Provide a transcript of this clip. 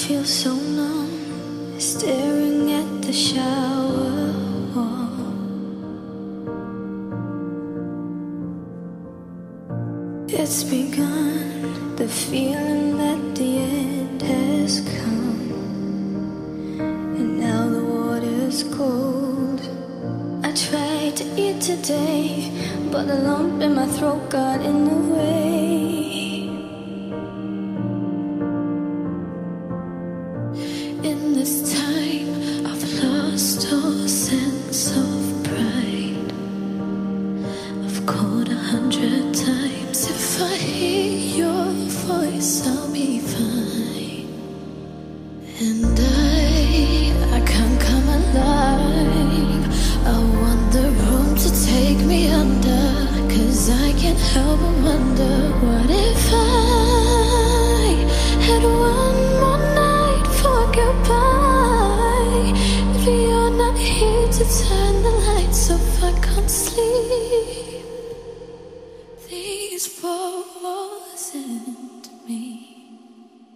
feel so numb, staring at the shower wall. It's begun, the feeling that the end has come, and now the water's cold. I tried to eat today, but the lump in my throat got in the way. In this time, I've lost all sense of pride. I've called 100 times. If I hear your voice, I'll be fine. And I can't come alive. I want the room to take me under, 'cause I can't help but wonder, what if I had one more night for goodbye? If you're not here to turn the lights off, I can't sleep. These walls